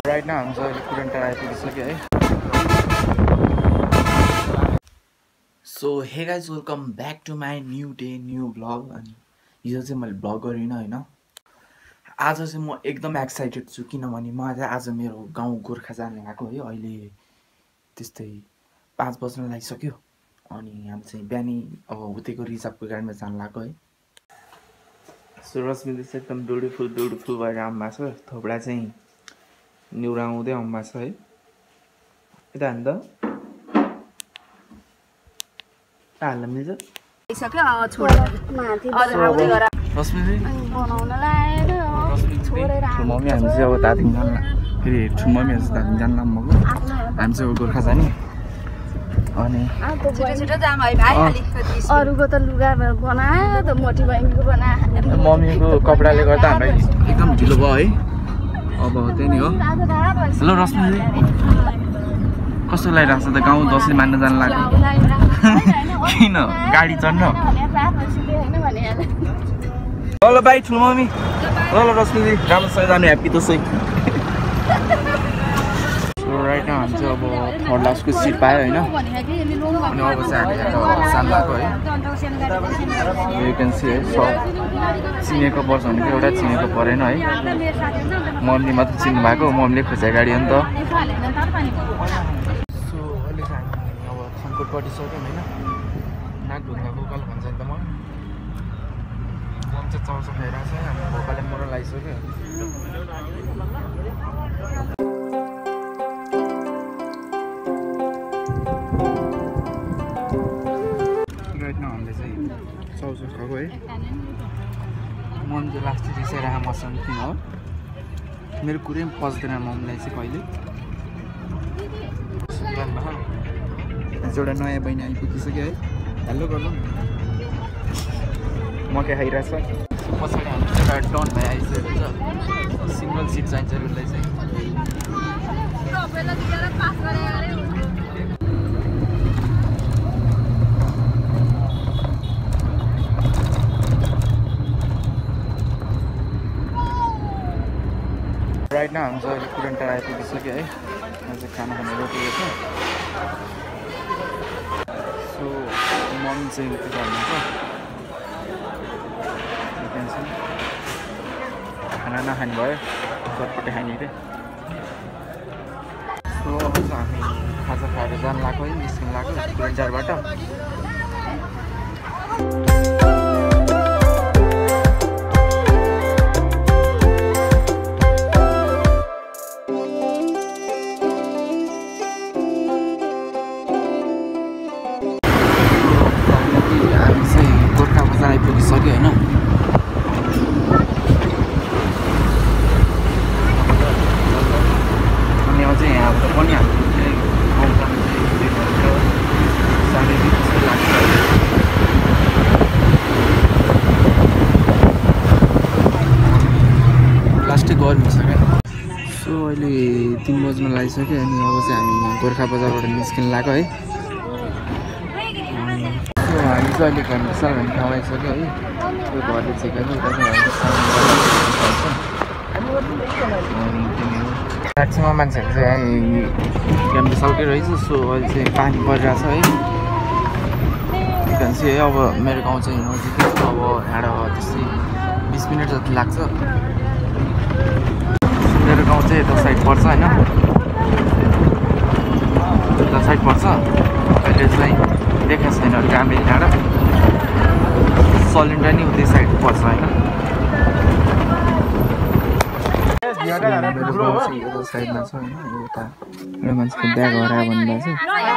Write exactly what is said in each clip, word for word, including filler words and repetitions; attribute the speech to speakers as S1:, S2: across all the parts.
S1: Right now हामी चाहिँ कुरेन्ट आइपुगिसक्यो है। So hey guys welcome back to my new day new blog. अनि हिजो चाहिँ मैले ब्लग गरिनँ होइन। आज चाहिँ म एकदम एक्साइटेड छु किनभने म चाहिँ आज मेरो गाउँ गोर्खा जाने गएको है। अहिले त्यस्तै पाँच बज्न लागिसक्यो अनि हामी चाहिँ बिहानै अब उतैको रिजर्भको गाडीमा जानु लाग्यो है। सो रश्मिले चाहिँ एकदम ब्युटिफुल ब्युटिफुल भएर आउनु भएको छ। थोपडा चाहिँ निहुराउँदै आउनु भएको छ है। यता हाल्नु त हाल्न मिल्छ मम्मी हामी चाहिँ अब दार्जिलिङ जान्न फेरि मम्मीहरू चाहिँ दार्जिलिङ जान्न मको हामी चाहिँ गोर्खा जाने अनि
S2: अरूको त लुगा बनायो त मोटी बहिनीको बनायो।
S1: मम्मीको कपडाले गर्दा हामीलाई एकदम ढिलो भयो है। अब त्यही नै हो। हेलो रश्मि कस्तो लागिरहेको छ त गाउँ दसैँ मान्न जानु लाग्यो किन गाडी चढ्न? ल ल बाई ठुलो मम्मी। ल ल रश्मिजी राम्रोसँग जानु ह्याप्पी दसैँ। राइट नाउ हामी चाहिँ अब थर्ड लास्टको सिट पायो होइन। अनि अब चाहिँ हामी जानु लाग्यो है। यु क्यान सी है सब चिनेको पर्छ भने चाहिँ एउटा चिनेको परेन है। मम्मीले मात्रै चिन्नु भएको मम्मीले खोजेको गाडी हो नि त। सो अहिले चाहिँ हामी अब थानकोट कटिसक्यौँ होइन। नाक ढुङ्गाको उकालो भन्छ नि त म मम चाहिँ चाउचाउ खाइरहेको छ। हामी भोकाले मर लागिसक्यो। हामीले चाहिँ चाउचाउ खाएको है। मम चाहिँ लास्ट रिसाएर मसँग किन हो मेरो कुरै पनि पच्दैन मम्मीलाई चाहिँ कहिले। एउटा नयाँ बहिनी आइपुगिसक्यो है। हेलो गर्नु मकै खाइरहेछ। पछाडि हामी चाहिँ एउटा डन भाइ आइसकेको छ। सिङ्गल सिट चाहिन्छ उसलाई चाहिँ। राइट नाउ हामी चाहिँ कुरेन्ट आइपुगिसक्यो है। यहाँ चाहिँ खाना खानु रोकेको छ। सो मम्मी चाहिँ उति गर्नुहुन्छ खाना नखाने भयो चटपटे खाने रे। सो अब चाहिँ हामी खाजा खाएर जानु लाग्यो है। निस्किनु लाग्यो कुरेन्टारबाट। आइपुगिसक्यो होइन। अनि अझै यहाँबाट पनि हामी गाउँ जानु चाहिँ साढे दुई जस्तो लाग्छ। लास्टै गर्नु छ क्या। सो अहिले तिन बज्न लागिसक्यो अनि अब चाहिँ हामी गोर्खा बजारबाट निस्किनु लाग्यो है। हामी चाहिँ अहिले घन्टासाल भन्ने ठाउँ आइसक्यो है। त्यो घरले छिकेको उता चाहिँ म्याक्सिमम् मान्छेहरू चाहिँ घन्टासालकै रहेछ। सो अहिले चाहिँ पानी परिरहेछ है। भन्छ है अब मेरो गाउँ चाहिँ नजिकै छ। अब यहाँबाट त्यस्तै बिस मिनट जति लाग्छ। मेरो गाउँ चाहिँ यता साइड पर्छ होइन। यता साइड पर्छ। अहिले चाहिँ देखाएको छैन काम यहाँबाट सलिन्डर नि उतै साइड पर्छ होइन। मेरो गाउँ चाहिँ यता साइडमा छ होइन। यता एउटा मान्छेको ब्याग हरायो भन्नुभएको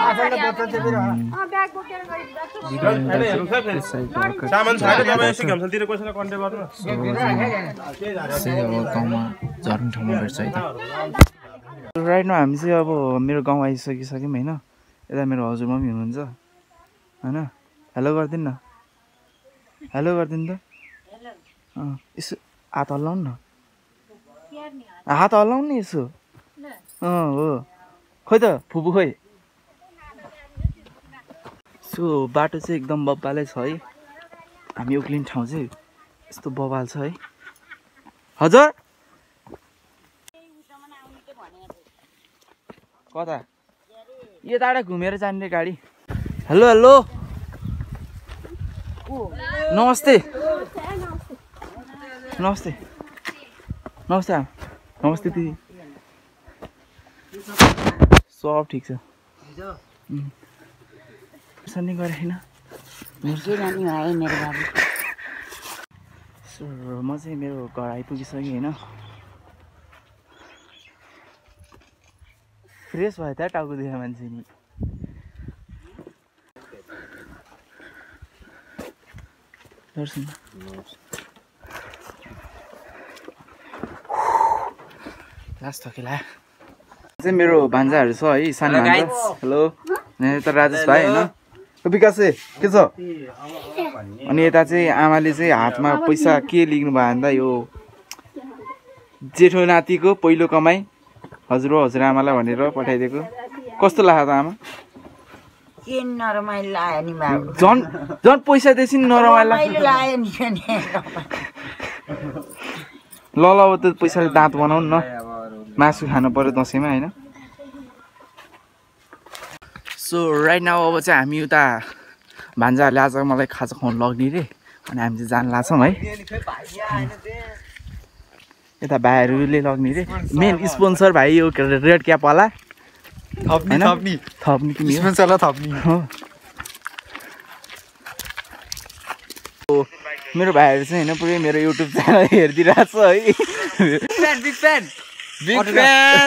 S1: छ। गाउँमा झर्ने ठाउँमा भेट्छ है त। राइटमा हामी चाहिँ अब मेरो गाउँ आइसकिसक्यौँ होइन। यता मेरो हजुरमम्मी हुनुहुन्छ होइन। हेलो गरिदिनु न हेलो गरिदिनु त। यसो हात हल्लाउनु न हात हल्लाउनु नि यसो। अँ हो खोइ त फुपू खोइ। सो बाटो चाहिँ एकदम बब्बालै छ है। हामी उक्लिने ठाउँ चाहिँ यस्तो बबाल छ है। हजुर कता यताबाट घुमेर जाने गाडी हेलो हेलो नमस्ते नमस्ते नमस्ते नमस्ते दिदी सब ठिक छ सन्नी गरे हैन म चाहिँ मेरो घर आइपुगिसकेँ होइन फ्रेस भयो त टाउको दुखेको मान्छे नि दर्शन लास्ट थकेला चाहिँ मेरो भान्जाहरू छ है सानो भान्जा हेलो यता राजेश भाइ होइन विकास चाहिँ के छ अनि यता चाहिँ आमाले चाहिँ हातमा पैसा के लिनु भयो भन्दा यो जेठो नातिको पहिलो कमाई हजुर हो हजुरआमालाई भनेर पठाइदिएको कस्तो लाग्यो त आमा झन् झन् पैसा दिएपछि नि नरमाइलो ल ल अब त पैसाले दाँत बनाउनु न मासु खानु पर्यो दसैँमा होइन सो राइट नाउ अब चाहिँ हामी उता भान्जाहरूले आज मलाई खाजा खुवाउनु लग्ने रे अनि हामी चाहिँ जान लाग्छौँ है यता भाइहरूले लग्ने रे मेन स्पोन्सर भाइ यो रेड क्यापवाला थप्ने थप्ने थप्ने कि स्पोन्सरलाई थप्ने हो मेरो भाइहरू चाहिँ होइन पुरै मेरो युट्युब च्यानल हेरिदिरहेको छ है big fan big fan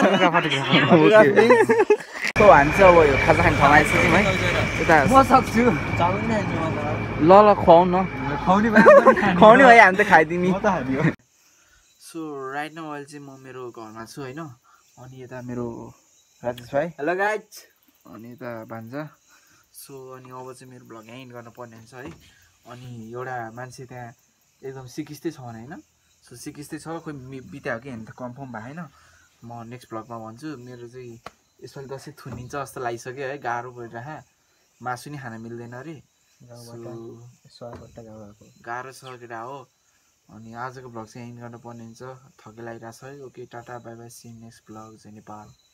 S1: so हामी चाहिँ अब यो खाजा खाने ठाउँ आइसक्यौँ है यता म सक्छु ल ल खुवाउँ न खुवाउने खुवाउने भाइ हामी त खाइदिने सो राइट नाउ अहिले चाहिँ म मेरो घरमा छु होइन अनि यता मेरो राजेश भाइ हेलो गाइज अनि यता भान्जा सो अनि अब चाहिँ मेरो भ्लग यहाँ इन्ड गर्नुपर्ने हुन्छ है अनि एउटा मान्छे त्यहाँ एकदम सिकिस्तै छ भने होइन सो सिकिस्तै छ खोइ बित्यो कि हेर्नु त कन्फर्म भयो होइन म नेक्स्ट भ्लगमा भन्छु मेरो चाहिँ यसपालि दसैँ थुनिन्छ जस्तो लागिसक्यो है गाह्रो परिरहेको मासु नि खान मिल्दैन अरे गाह्रो छ केटा हो अनि आजको भ्लग चाहिँ इन्ड गर्नुपर्ने हुन्छ थके लागिरहेको छ है okay tata bye bye see next vlog चाहिँ नेपाल